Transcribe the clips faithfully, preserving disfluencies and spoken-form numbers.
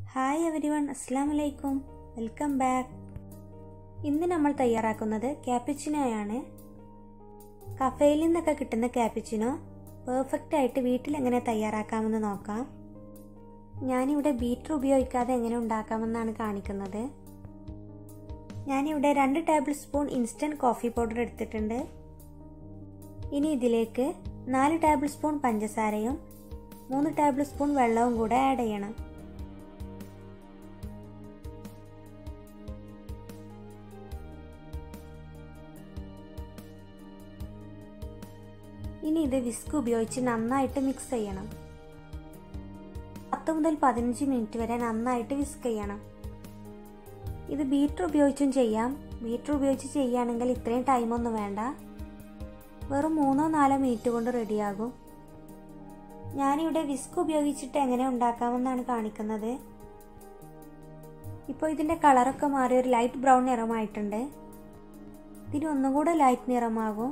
Hi everyone, അസ്സലാമു അലൈക്കും, welcome back. ഇന്ന് നമ്മൾ തയ്യാറാക്കുന്നത് ക്യാപ്പിച്ചിനോയാണ്. കഫേയിൽ നിന്നൊക്കെ കിട്ടുന്ന ക്യാപ്പിച്ചിനോ പെർഫെക്റ്റ് ആയിട്ട് വീട്ടിൽ എങ്ങനെ തയ്യാറാക്കാമെന്ന് നോക്കാം. ഞാനിവിടെ ബീറ്റർ ഉപയോഗിക്കാതെ എങ്ങനെ ഉണ്ടാക്കാമെന്നാണ് കാണിക്കുന്നത്. ഞാനിവിടെ രണ്ട് tablespoon instant coffee powder എടുത്തിട്ടുണ്ട്. ഇനി ഇതിലേക്ക് നാല് ടേബിൾ സ്പൂൺ പഞ്ചസാരയും മൂന്ന് ടേബിൾ സ്പൂൺ വെള്ളവും കൂടെ ആഡ് ചെയ്യണം. ഇനി ഇത് വിസ്ക് ഉപയോഗിച്ച് നന്നായിട്ട് മിക്സ് ചെയ്യണം. പത്ത് മുതൽ പതിനഞ്ച് മിനിറ്റ് വരെ നന്നായിട്ട് വിസ്ക് ചെയ്യണം. ഇത് ബീറ്റർ ഉപയോഗിച്ചും ചെയ്യാം. ബീറ്റർ ഉപയോഗിച്ച് ചെയ്യുകയാണെങ്കിൽ ഇത്രയും ടൈമൊന്നും വേണ്ട, വെറും മൂന്നോ നാലോ മിനിറ്റ് കൊണ്ട് റെഡിയാകും. ഞാനിവിടെ വിസ്ക് ഉപയോഗിച്ചിട്ട് എങ്ങനെ ഉണ്ടാക്കാമെന്നാണ് കാണിക്കുന്നത്. ഇപ്പോൾ ഇതിൻ്റെ കളറൊക്കെ മാറി ഒരു ലൈറ്റ് ബ്രൗൺ നിറമായിട്ടുണ്ട്. ഇതിന് ഒന്നും കൂടെ ലൈറ്റ് നിറമാകും.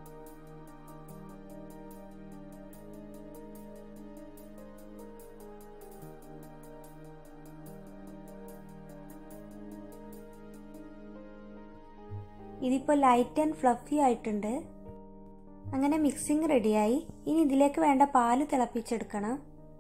ഇതിപ്പോൾ ലൈറ്റ് ആൻഡ് ഫ്ലഫി ആയിട്ടുണ്ട്. അങ്ങനെ മിക്സിംഗ് റെഡിയായി. ഇനി ഇതിലേക്ക് വേണ്ട പാല് തിളപ്പിച്ചെടുക്കണം.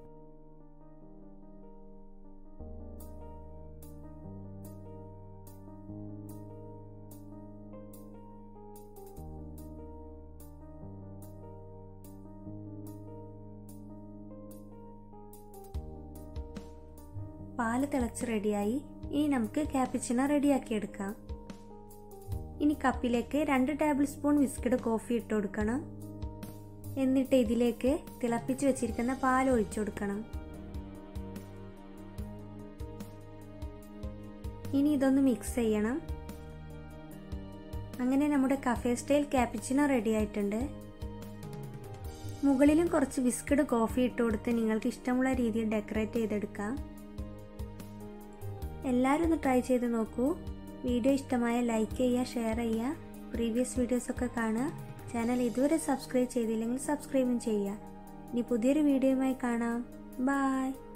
പാല് തിളച്ച് റെഡിയായി. ഇനി നമുക്ക് ക്യാപ്പിച്ചിനോ റെഡിയാക്കി എടുക്കാം. ഇനി കപ്പിലേക്ക് രണ്ട് ടേബിൾ സ്പൂൺ വിസ്ക്ഡ് കോഫി ഇട്ട് കൊടുക്കണം. എന്നിട്ട് ഇതിലേക്ക് തിളപ്പിച്ച് വെച്ചിരിക്കുന്ന പാൽ ഒഴിച്ചു കൊടുക്കണം. ഇനി ഇതൊന്ന് മിക്സ് ചെയ്യണം. അങ്ങനെ നമ്മുടെ കഫേ സ്റ്റൈൽ ക്യാപ്പിച്ചിനോ റെഡി ആയിട്ടുണ്ട്. മുകളിലും കുറച്ച് വിസ്ക്ഡ് കോഫി ഇട്ട് കൊടുത്ത് നിങ്ങൾക്ക് ഇഷ്ടമുള്ള രീതിയിൽ ഡെക്കറേറ്റ് ചെയ്തെടുക്കാം. എല്ലാവരും ഒന്ന് ട്രൈ ചെയ്ത് നോക്കൂ. വീഡിയോ ഇഷ്ടമായ ലൈക്ക് ചെയ്യുക, ഷെയർ ചെയ്യുക, പ്രീവിയസ് വീഡിയോസൊക്കെ കാണുക. ചാനൽ ഇതുവരെ സബ്സ്ക്രൈബ് ചെയ്തില്ലെങ്കിൽ സബ്സ്ക്രൈബും ചെയ്യുക. ഇനി പുതിയൊരു വീഡിയോയുമായി കാണാം. ബൈ.